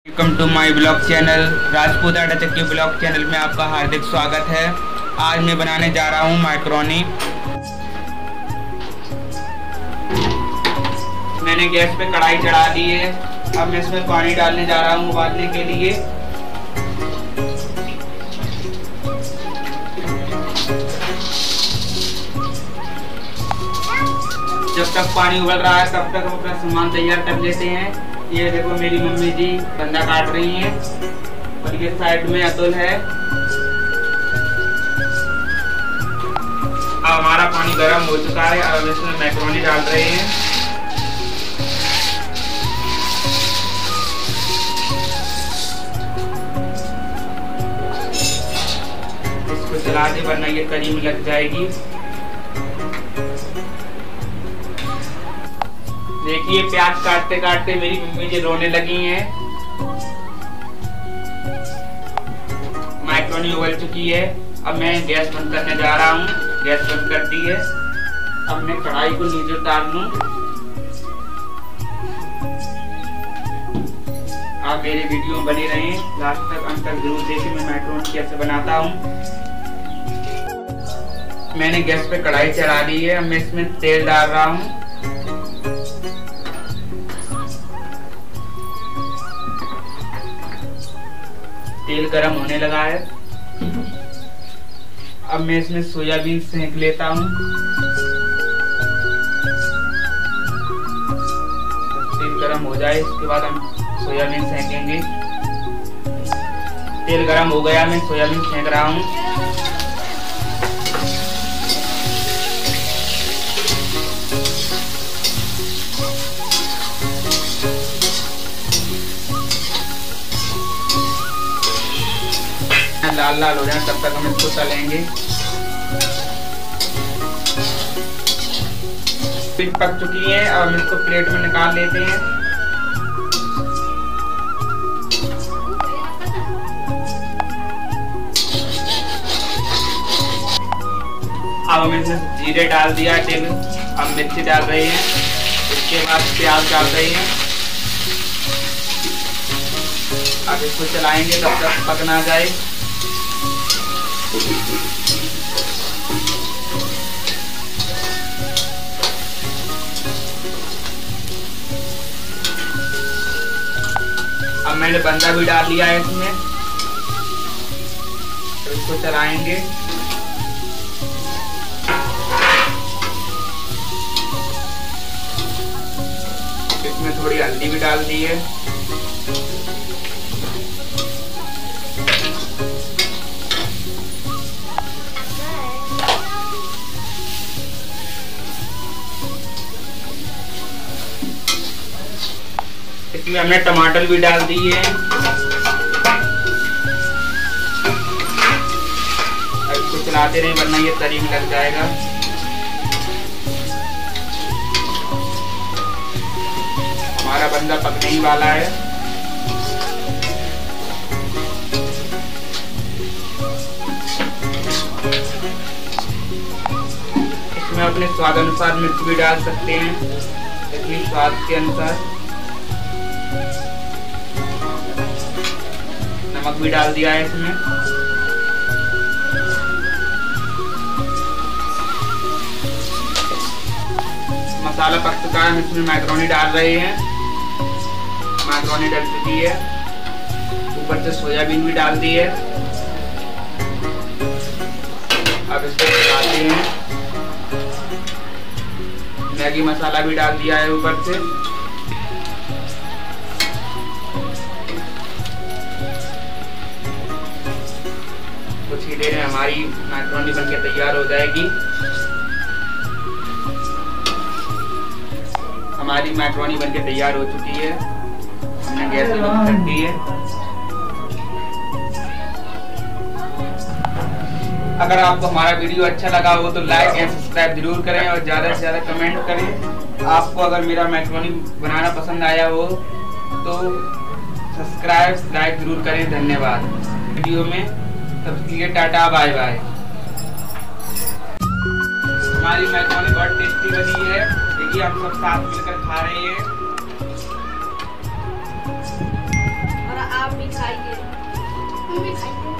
Welcome to my blog channel Rajput Aata Chakki blog channel में आपका हार्दिक स्वागत है। आज मैं बनाने जा रहा हूँ मैक्रोनी। मैंने गैस पे कढ़ाई चढ़ा दी है। अब मैं इसमें पानी डालने जा रहा हूँ उबालने के लिए। जब तक पानी उबल रहा है तब तक हम अपना सामान तैयार कर लेते हैं। ये देखो मेरी मम्मी जी बंदा काट रही हैं और ये साइड में अतुल है। अब हमारा पानी गर्म हो चुका है। अब इसमें मैक्रोनी डाल रहे हैं। इसको चला दे वरना ये करी में लग जाएगी। देखिए प्याज काटते काटते मेरी मम्मी जी रोने लगी हैं। मैक्रोनी उबल चुकी है। अब मैं गैस बंद करने जा रहा हूँ। गैस बंद कर दी है। अब मैं कढ़ाई को नीचे उतार लूं। आप मेरे वीडियो में बने रहें, लास्ट तक अंत तक जरूर देखें मैं मैक्रोनी कैसे बनाता हूँ। मैंने गैस पे कढ़ाई चढ़ा दी है। अब मैं इसमें तेल डाल रहा हूँ। तेल गरम होने लगा है। अब मैं इसमें सोयाबीन सेंक लेता हूँ। तेल गरम हो जाए इसके बाद हम सोयाबीन सेंकेंगे। तेल गरम हो गया, मैं सोयाबीन सेंक रहा हूँ। लाल लाल हो जाए तब तक हम इसको तलेंगे। पक चुकी है। अब हम इसको प्लेट में निकाल लेते हैं। अब हम इसमें जीरे डाल दिया है। हम मिर्ची डाल रहे हैं। इसके बाद प्याज डाल रहे हैं। अब इसको चलाएंगे तब तक पक ना जाए। अब मैंने बंदा भी डाल लिया है इसमें। तो इसको चलाएंगे। इसमें थोड़ी हल्दी भी डाल दी है। इसमें हमने टमाटर भी डाल दिए हैं। इसको चलाते रहे वरना ये तरी में लग जाएगा। हमारा बंदा पकने ही वाला है। इसमें अपने स्वाद अनुसार मिर्च भी डाल सकते हैं, अपने स्वाद के अनुसार। नमक भी डाल दिया है इसमें। मसाला पक चुका है। हम इसमें मैक्रोनी डाल रहे हैं। मैक्रोनी डल चुकी है। ऊपर से सोयाबीन भी डाल दी है। अब इसको चलाते हैं। मैगी मसाला भी डाल दिया है ऊपर से। कुछ ही देर में हमारी मैक्रोनी बनके तैयार हो जाएगी। हमारी मैक्रोनी बनके तैयार हो चुकी है। हमने गैस बंद कर दी है। अगर आपको हमारा वीडियो अच्छा लगा हो तो लाइक एंड सब्सक्राइब जरूर करें और ज़्यादा से ज़्यादा कमेंट करें। आपको अगर मेरा मैक्रोनी बनाना पसंद आया हो तो सब्सक्राइब लाइक जरूर करें। धन्यवाद। वीडियो में सबके लिए टाटा बाय बाय। हमारी मैक्रोनी बहुत टेस्टी बनी है। देखिए हम सब साथ मिलकर खा रहे हैं। भी खाएंगे।